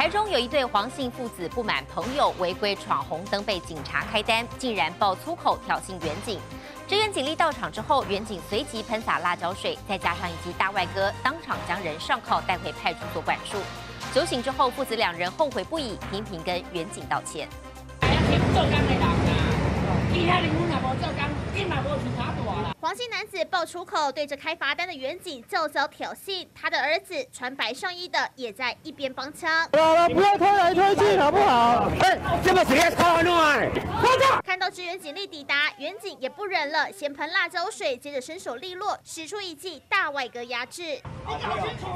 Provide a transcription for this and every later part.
台中有一对黄姓父子不满朋友违规闯红灯被警察开单，竟然爆粗口挑衅远警。支援警力到场之后，远警随即喷洒辣椒水，再加上一记大外哥，当场将人上铐带回派出所管束。酒醒之后，父子两人后悔不已，频频跟远警道歉。 黄姓男子爆粗口，对着开罚单的远警叫嚣挑衅，他的儿子穿白上衣的也在一边帮腔。 不要推来推去，好不好？这么直接超乱！ 看到支援警力抵达，远警也不忍了，先喷辣椒水，接着身手利落，使出一记大外哥压制。你搞清楚，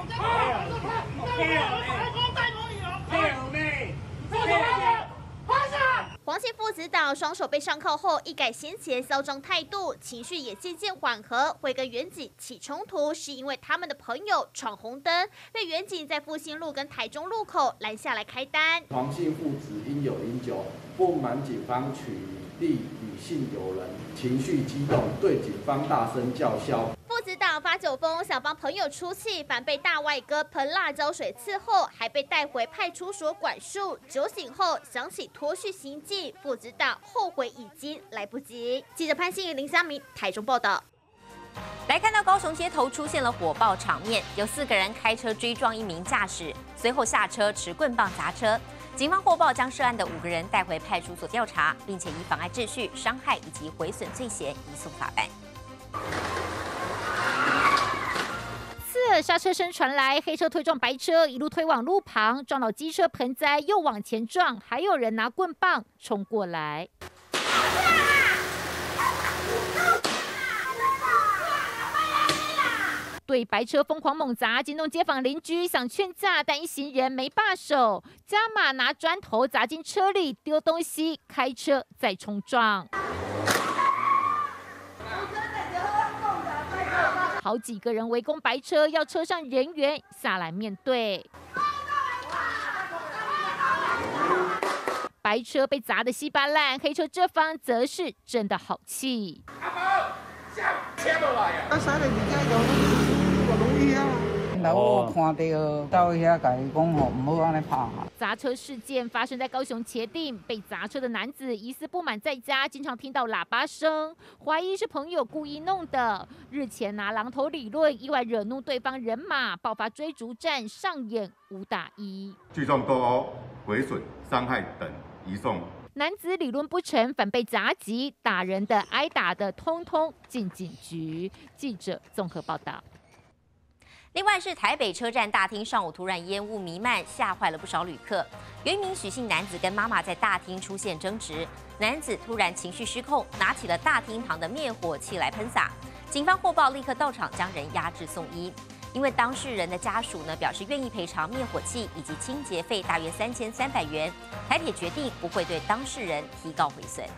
黄姓父子党双手被上铐后，一改先前嚣张态度，情绪也渐渐缓和。会跟远警起冲突，是因为他们的朋友闯红灯，被远警在复兴路跟台中路口拦下来开单。 黄姓父子应有饮酒，不满警方取缔女性友人，情绪激动，对警方大声叫嚣。 父子党发酒疯，想帮朋友出气，反被大外哥喷辣椒水伺候，还被带回派出所管束。酒醒后想起脱序行迹，父子党后悔已经来不及。记者潘信宇、林湘明台中报道。 来看到高雄街头出现了火爆场面，有4个人开车追撞一名驾驶，随后下车持棍棒砸车。警方获报将涉案的5个人带回派出所调查，并且以妨碍秩序、伤害以及毁损罪嫌移送法办。 刺耳刹车声传来，黑车推撞白车，一路推往路旁，撞到机车盆栽，又往前撞，还有人拿棍棒冲过来。对白车疯狂猛砸，惊动街坊邻居，想劝架，但一行人没罢手，加码拿砖头砸进车里，丢东西，开车再冲撞。好几个人围攻白车，要车上人员下来面对。白车被砸得稀巴烂，黑车这方则是真的好气。 然后看到遐甲伊讲吼，唔好安尼拍。 砸车事件发生在高雄茄萣，被砸车的男子疑似不满在家，经常听到喇叭声，怀疑是朋友故意弄的。日前拿榔头理论，意外惹怒对方人马，爆发追逐战，上演5打1， 聚众斗殴、毁损、伤害等移送。 男子理论不成，反被砸击，打人的、挨打的，通通进警局。记者综合报道。 另外是台北车站大厅上午突然烟雾弥漫，吓坏了不少旅客。有一名许姓男子跟妈妈在大厅出现争执，男子突然情绪失控，拿起了大厅旁的灭火器来喷洒。警方获报立刻到场将人押至送医。因为当事人的家属呢表示愿意赔偿灭火器以及清洁费大约3300元，台铁决定不会对当事人提告毁损。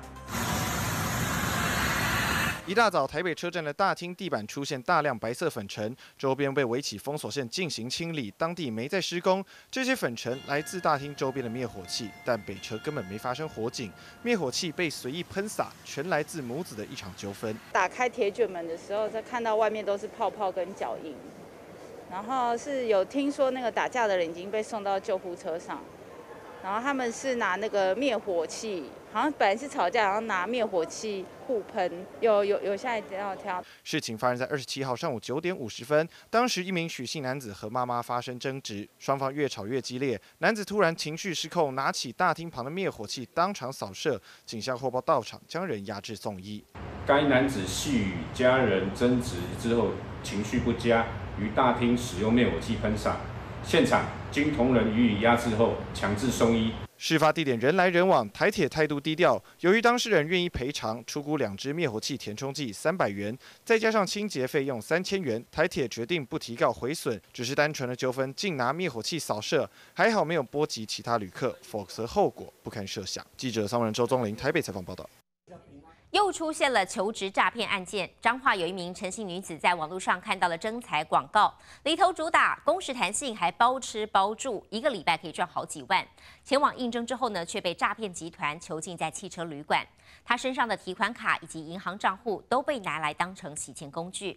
一大早，台北车站的大厅地板出现大量白色粉尘，周边被围起封锁线进行清理，当地没在施工。这些粉尘来自大厅周边的灭火器，但北车根本没发生火警，灭火器被随意喷洒，全来自母子的一场纠纷。 打开铁卷门的时候，再看到外面都是泡泡跟脚印，然后是有听说那个打架的人已经被送到救护车上。然后他们是拿那个灭火器，好像本来是吵架，然后拿灭火器互喷，有下来跳。 事情发生在27号上午9点50分，当时一名许姓男子和妈妈发生争执，双方越吵越激烈，男子突然情绪失控，拿起大厅旁的灭火器当场扫射，警消获报到场将人押至送医。 该男子系与家人争执之后情绪不佳，于大厅使用灭火器喷洒。现场经同仁予以压制后，强制送医。 事发地点人来人往，台铁态度低调。由于当事人愿意赔偿，出估2支灭火器填充剂300元，再加上清洁费用3000元，台铁决定不提告毁损，只是单纯的纠纷，竟拿灭火器扫射，还好没有波及其他旅客，否则后果不堪设想。记者桑文周宗林台北采访报道。 又出现了求职诈骗案件。彰化有一名陈姓女子在网络上看到了征才广告，里头主打工时弹性，还包吃包住，1个礼拜可以赚好几万。前往应征之后呢，却被诈骗集团囚禁在汽车旅馆。她身上的提款卡以及银行账户都被拿来当成洗钱工具。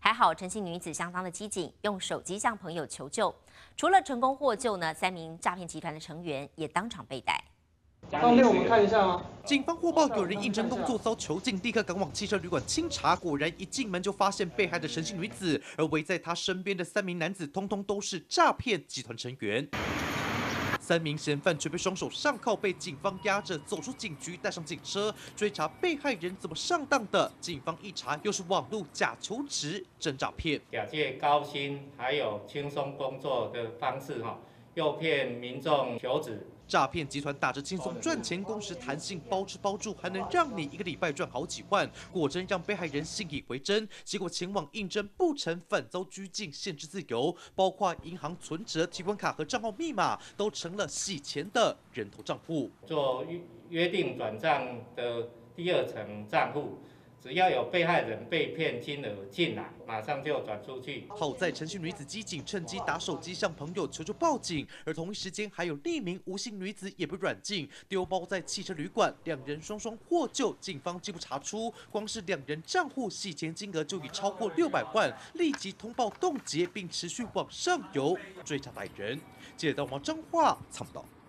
还好陈姓女子相当的机警，用手机向朋友求救。除了成功获救呢，3名诈骗集团的成员也当场被逮。 方便我们看一下吗？ 警方获报有人应征工作遭囚禁，立刻赶往汽车旅馆清查。果然一进门就发现被害的陈姓女子，而围在她身边的3名男子，通通都是诈骗集团成员。3名嫌犯却被双手上铐，被警方押着走出警局，带上警车追查被害人怎么上当的。警方一查，又是网络假求职真诈骗， 假借高薪还有轻松工作的方式诱骗民众求职。 诈骗集团打着轻松赚钱、工时弹性、包吃包住，还能让你1个礼拜赚好几万，果真让被害人信以为真。结果前往应征不成，反遭拘禁、限制自由，包括银行存折、提款卡和账号密码都成了洗钱的人头账户。 做约定转账的第2层账户。 只要有被害人被骗金额进来，马上就转出去。 好在陈姓女子机警，趁机打手机向朋友求救报警，而同一时间还有匿名吴姓女子也被软禁，丢包在汽车旅馆，2人双双获救。警方进一步查出，光是2人账户洗钱金额就已超过600万，立即通报冻结，并持续往上游追查歹人。记者到彰化参报道。